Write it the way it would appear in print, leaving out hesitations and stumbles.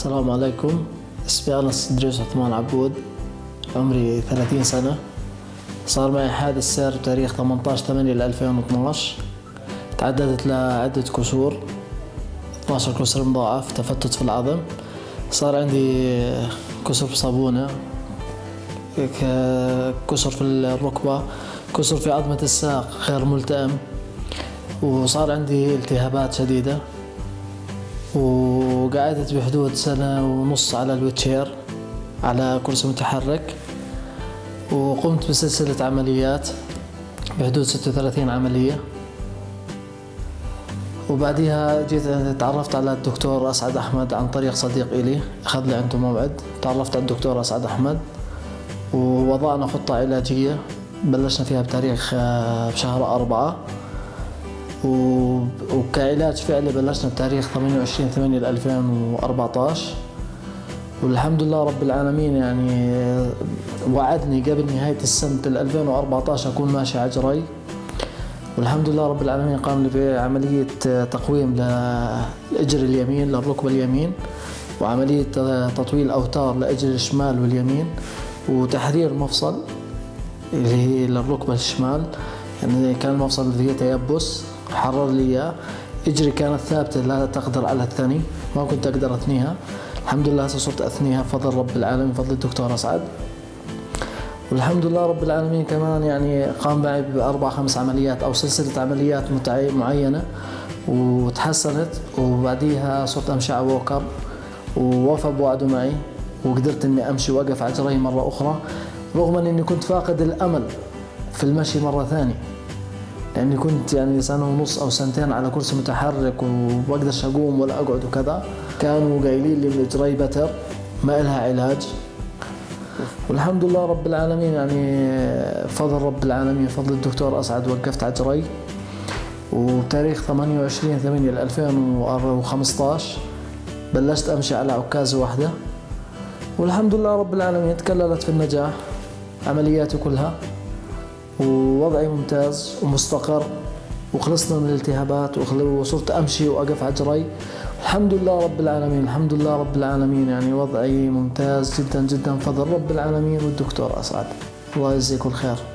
السلام عليكم. اسمي أنس إدريس عثمان عبود، عمري 30 سنة. صار معي حادث سير بتاريخ 18/8/2012. تعددت لعدة كسور، 12 كسر مضاعف، تفتت في العظم. صار عندي كسر في صابونة، كسر في الركبة، كسر في عظمة الساق غير ملتئم، وصار عندي التهابات شديدة، وقعدت بحدود 1.5 سنة على الويتشير، على كرسي متحرك. وقمت بسلسلة عمليات بحدود 36 عملية. وبعديها جيت تعرفت على الدكتور أسعد أحمد عن طريق صديق إلي، أخذ لي عنده موعد. تعرفت على الدكتور أسعد أحمد ووضعنا خطة علاجية بلشنا فيها بتاريخ بشهر 4، وكعلاج فعلي بلشنا بتاريخ 28/8/2014. والحمد لله رب العالمين، يعني وعدني قبل نهاية السنة 2014 أكون ماشي عجري، والحمد لله رب العالمين قام لي بعملية تقويم للإجر اليمين، للركبة اليمين، وعملية تطويل أوتار لإجر الشمال واليمين، وتحرير مفصل اللي هي للركبة الشمال. يعني كان المفصل فيه تيبس، حرر لي إياه. إجري كانت ثابتة لا تقدر على الثاني، ما كنت أقدر أثنيها. الحمد لله هسه صرت أثنيها بفضل رب العالمين، بفضل الدكتور أسعد. والحمد لله رب العالمين كمان يعني قام معي ب4-5 عمليات أو سلسلة عمليات معينة وتحسنت. وبعديها صرت أمشي على ووكر، ووفى بوعده معي، وقدرت إني أمشي وأقف على رجلي مرة أخرى، رغم إني كنت فاقد الأمل في المشي مرة ثانية، لأني كنت يعني 1.5 سنة أو 2 على كرسي متحرك وبقدرش أقوم ولا أقعد وكذا. كانوا قايلين لي رجلي بتر ما إلها علاج. والحمد لله رب العالمين، يعني فضل رب العالمين، فضل الدكتور أسعد، وقفت على رجلي. وبتاريخ 28/8/2015 بلشت أمشي على عكازة واحدة، والحمد لله رب العالمين تكللت في النجاح عملياتي كلها، ووضعي ممتاز ومستقر، وخلصنا من الالتهابات، وصرت أمشي وأقف على رجلي. الحمد لله رب العالمين، الحمد لله رب العالمين، يعني وضعي ممتاز جدا جدا بفضل رب العالمين والدكتور أسعد. الله يجزيكم الخير.